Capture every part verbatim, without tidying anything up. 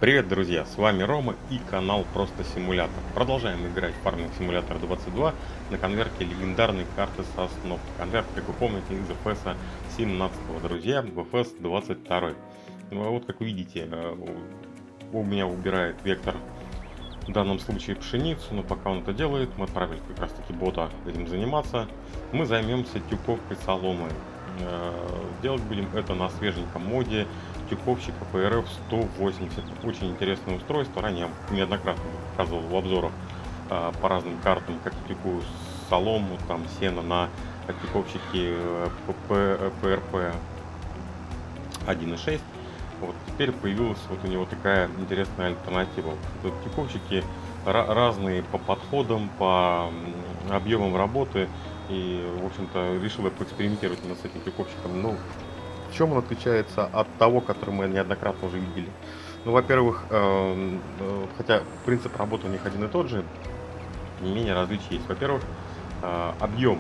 Привет, друзья! С вами Рома и канал Просто Симулятор. Продолжаем играть в Farming Simulator двадцать два на конверте легендарной карты Сосновка. Конверт, как вы помните, из эф эс семнадцатого, друзья, в эф эс двадцать два. Ну, вот как вы видите, у меня убирает вектор в данном случае пшеницу, но пока он это делает, мы отправили как раз таки бота этим заниматься. Мы займемся тюковкой соломы. Делать будем это на свеженьком моде тюковщика пи эр эф сто восемьдесят. Очень интересное устройство. Ранее я неоднократно показывал в обзорах а, по разным картам, как я тюкую солому, там сено на тюковщике пи эр пи один и шесть. Вот теперь появилась вот у него такая интересная альтернатива. Вот тюковщики разные по подходам, по объемам работы. И, в общем-то, решил я поэкспериментировать именно с этим тюковщиком. Ну, в чем он отличается от того, который мы неоднократно уже видели? Ну, во-первых, э, э, хотя принцип работы у них один и тот же, не менее различий есть. Во-первых, э, объем.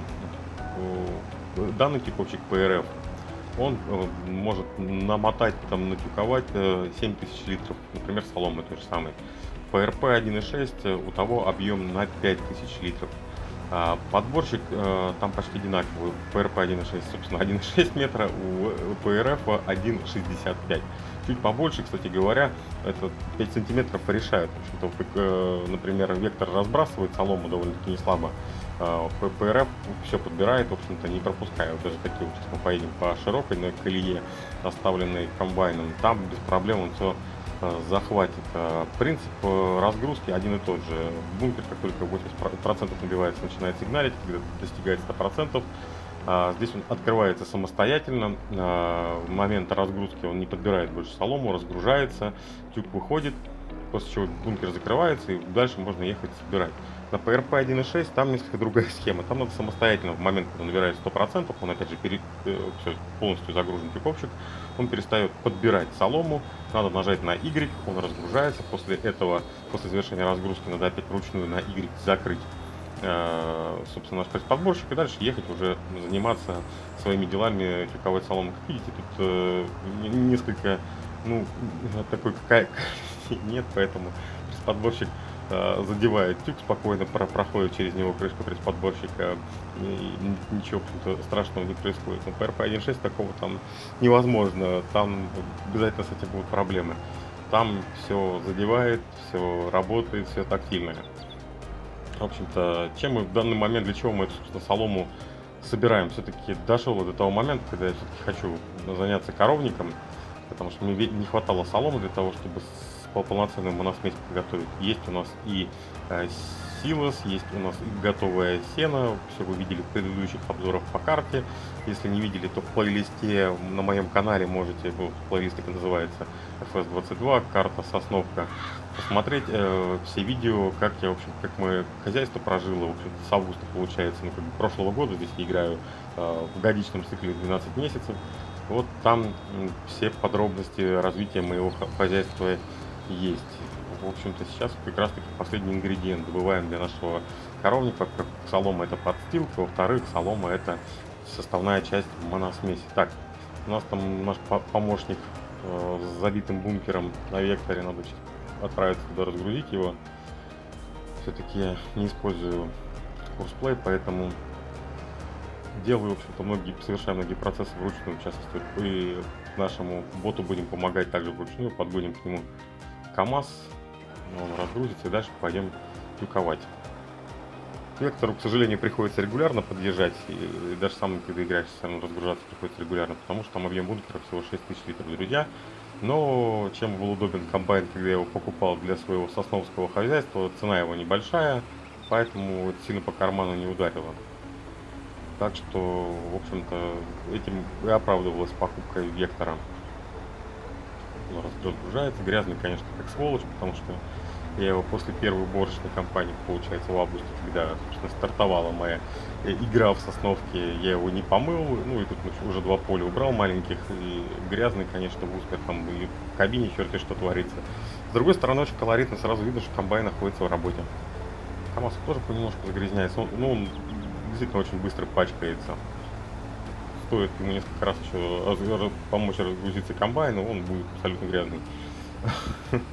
Э, данный тюковщик пи эр эф, он э, может намотать, там, натюковать э, семь тысяч литров, например, соломы той же самой. пи эр пи один и шесть, у того объем на пять тысяч литров. Подборщик э, там почти одинаковый. пи эр пи один и шесть, собственно, один и шесть метра, у пи эр эф один шестьдесят пять. Чуть побольше, кстати говоря, это пять сантиметров решает. В общем-то, э, например, вектор разбрасывает солому довольно-таки не слабо. Э, пи эр эф все подбирает, в общем-то, не пропуская. Вот даже такие вот, сейчас мы поедем по широкой на колее, оставленной комбайном, там без проблем он все захватит. Принцип разгрузки один и тот же. Бункер, как только восемьдесят процентов набивается, начинает сигналить, когда достигает ста процентов. Здесь он открывается самостоятельно. В момент разгрузки он не подбирает больше солому, разгружается, тюк выходит, после чего бункер закрывается и дальше можно ехать собирать. На пи эр пи один и шесть там несколько другая схема. Там надо самостоятельно, в момент, когда он набирает сто процентов, он опять же пере, э, все, полностью загружен тюковщик, он перестает подбирать солому, надо нажать на Y, он разгружается. После этого, после завершения разгрузки, надо опять вручную на Y закрыть, э, собственно, наш подборщик и дальше ехать уже заниматься своими делами, тюковать солому. Как видите, тут э, несколько, ну, такой какая нет, поэтому подборщик задевает тюк, спокойно проходит через него крышку пресс-подборщика, и ничего, в общем-то, страшного не происходит. Но пи эр пи один и шесть такого там невозможно, там обязательно с этим будут проблемы. Там все задевает, все работает, все тактильное. В общем-то, чем мы в данный момент, для чего мы эту, собственно, солому собираем? Все-таки дошел до того момента, когда я все-таки хочу заняться коровником, потому что мне не хватало соломы для того, чтобы по полноценному моносмесь приготовить. Есть у нас и э, силос, есть у нас и готовое сено. Все вы видели в предыдущих обзорах по карте. Если не видели, то в плейлисте на моем канале можете, вот, плейлист так и называется, эф эс двадцать два, карта Сосновка, посмотреть э, все видео, как я, в общем, как мое хозяйство прожило, в общем, с августа, получается, ну, как бы прошлого года. Здесь я играю э, в годичном цикле двенадцать месяцев. Вот там э, все подробности развития моего хозяйства есть. В общем-то, сейчас как раз таки последний ингредиент добываем для нашего коровника. Как солома — это подстилка, во-вторых, солома — это составная часть моносмеси. Так, у нас там наш помощник э, с забитым бункером на векторе, надо отправиться туда, разгрузить его. Все-таки я не использую курсплей, поэтому делаю, в общем-то, многие, совершаю многие процессы вручную, в частности, и нашему боту будем помогать также вручную, подгоним к нему КамАЗ, он разгрузится и дальше пойдем тюковать. К вектору, к сожалению, приходится регулярно подъезжать, и, и даже сам, когда играешь, все равно разгружаться приходится регулярно, потому что там объем бункера всего шесть тысяч литров, друзья. Но чем был удобен комбайн, когда я его покупал для своего сосновского хозяйства, цена его небольшая, поэтому это сильно по карману не ударило. Так что, в общем-то, этим и оправдывалась покупка вектора. Разгружается, грязный, конечно, как сволочь, потому что я его после первой уборочной кампании, получается, в августе, когда, собственно, стартовала моя игра в Сосновке, я его не помыл, ну и тут уже два поля убрал маленьких, и грязный, конечно, в узкой, там и в кабине черти что творится. С другой стороны, очень колоритно, сразу видно, что комбайн находится в работе. КамАЗ тоже понемножку загрязняется, он, ну, он действительно очень быстро пачкается. Стоит ему несколько раз еще помочь разгрузиться комбайну, он будет абсолютно грязный.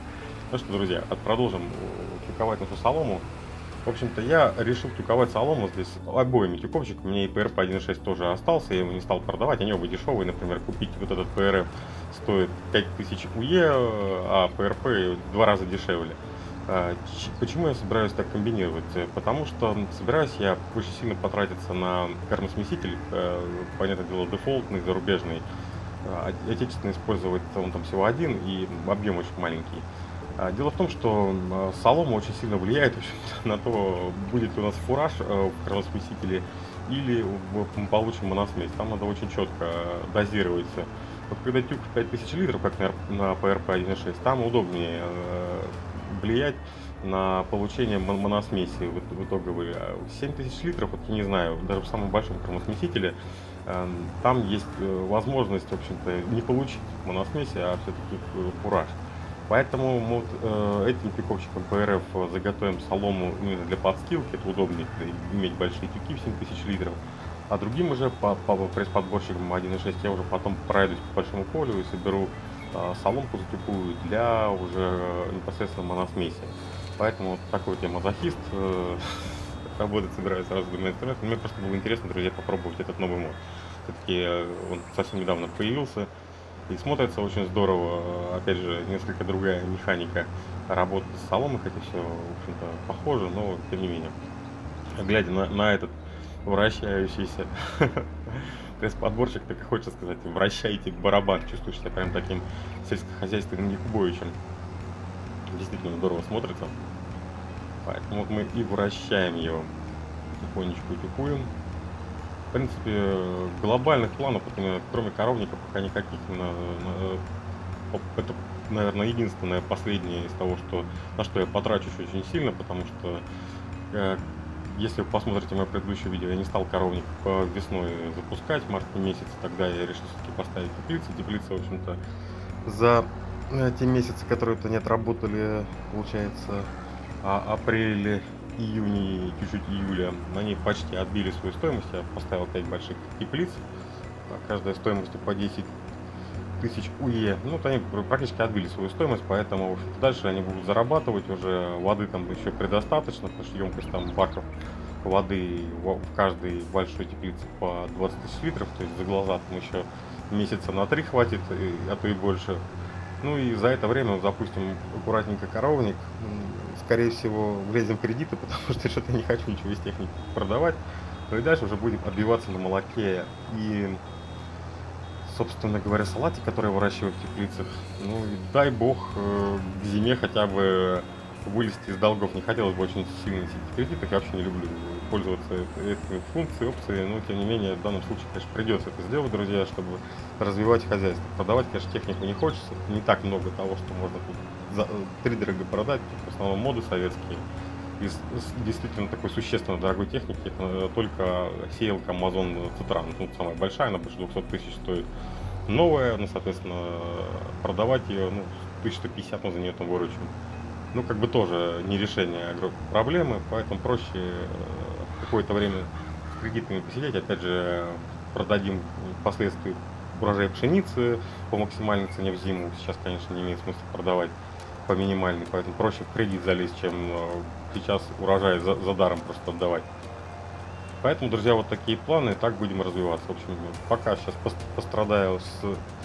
Ну что, друзья, от- продолжим э, тюковать нашу солому. В общем-то, я решил тюковать солому здесь обоими тюковщиками. У меня и пэ эр пэ один и шесть тоже остался, я его не стал продавать. Они оба дешевые, например, купить вот этот пэ эр эф стоит пять тысяч у е, а пэ эр пэ в два раза дешевле. А, ч- Почему я собираюсь так комбинировать? Э, Потому что собираюсь я очень сильно потратиться на кормосмеситель, э, понятное дело, дефолтный, зарубежный. А, от- Отечественный использовать он там всего один, и объем очень маленький. А, Дело в том, что м, солома очень сильно влияет в общем-то, на то, будет ли у нас фураж э, в кровосмесителе или в- мы получим моносмесь. Там надо очень четко э, дозировать всё. Вот когда тюк в пять тысяч литров, как на, на пэ эр пэ один и шесть, там удобнее э, влиять на получение мон- моносмеси в, ит- в итоговой. А семь тысяч литров, вот я не знаю, даже в самом большом кровосмесителе, эм, там есть э, возможность, в общем-то, не получить моносмеси, а все-таки фураж. Поэтому мы вот, э, этим тюковщиком пэ эр эф заготовим солому именно для подстилки, это удобнее когда иметь большие тюки в семь тысяч литров. А другим уже по, по пресс-подборщикам один и шесть я уже потом пройдусь по большому полю и соберу э, соломку затюкую для уже непосредственно моносмеси. Поэтому вот такой вот я мазохист. э, Работать собираюсь сразу с двумя инструментами. Мне просто было интересно, друзья, попробовать этот новый мод. Все-таки он совсем недавно появился. И смотрится очень здорово. Опять же, несколько другая механика работы с соломой, хотя все, в общем-то, похоже, но тем не менее. Глядя на, на этот вращающийся пресс-подборщик, так и хочется сказать, вращайте барабан, чувствуешь себя прям таким сельскохозяйственным Якубовичем. Действительно здорово смотрится. Поэтому вот мы и вращаем его. Потихонечку тюкуем. В принципе, глобальных планов, вот именно, кроме коровника, пока никаких. На- на- оп- Это, наверное, единственное последнее из того, что, на что я потрачусь очень сильно, потому что, э, если вы посмотрите мое предыдущее видео, я не стал коровник по- весной запускать, в марте месяце, тогда я решил все-таки поставить теплицы. Теплицы, в общем-то, за э, те месяцы, которые-то не отработали, получается, а апреле, июне и чуть-чуть июля, они почти отбили свою стоимость. Я поставил пять больших теплиц, а каждая стоимостью по десять тысяч у е. Ну, вот они пр- практически отбили свою стоимость, поэтому в общем-то, дальше они будут зарабатывать уже. Воды там еще предостаточно, потому что емкость там баков воды в в каждой большой теплице по двадцать тысяч литров, то есть за глаза там еще месяца на три хватит, и- а то и больше. Ну и за это время вот запустим аккуратненько коровник. М, Скорее всего, влезем в кредиты, потому что что-то я не хочу ничего из техники продавать. Ну и дальше уже будем отбиваться на молоке и, собственно говоря, салате, который я выращиваю в теплицах. Ну и дай бог э, к зиме хотя бы вылезти из долгов. Не хотелось бы очень сильно сидеть в кредитах. Я вообще не люблю пользоваться э- этими функциями, опциями. Но тем не менее, в данном случае, конечно, придется это сделать, друзья, чтобы развивать хозяйство. Продавать, конечно, технику не хочется. Не так много того, что можно тут за, э, втридорога продать. В основном моды советские. Из, из действительно такой существенно дорогой техники это э, только сеялка Amazon Citrus. Ну, самая большая, она больше двухсот тысяч стоит. Новая, ну, соответственно, продавать ее, ну, тысяча сто пятьдесят мы за нее там выручим. Ну, как бы тоже не решение огромной проблемы, поэтому проще э, какое-то время с кредитами посидеть. Опять же, продадим впоследствии урожай пшеницы по максимальной цене в зиму. Сейчас, конечно, не имеет смысла продавать по минимальной, поэтому проще в кредит залезть, чем э, сейчас урожай за, за даром просто отдавать. Поэтому, друзья, вот такие планы, так будем развиваться. В общем, пока сейчас пострадаю с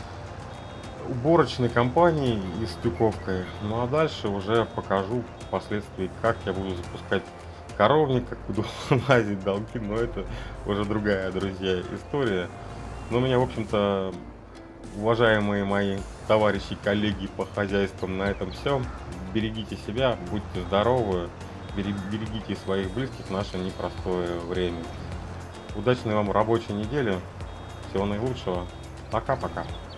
уборочной компанией и с тюковкой. Ну а дальше уже покажу впоследствии, как я буду запускать коровник, как буду лазить долги. Но это уже другая, друзья, история. Но у меня, в общем-то, уважаемые мои товарищи, коллеги по хозяйствам, на этом все. Берегите себя, будьте здоровы, бере- берегите своих близких в наше непростое время. Удачной вам рабочей недели. Всего наилучшего. Пока-пока.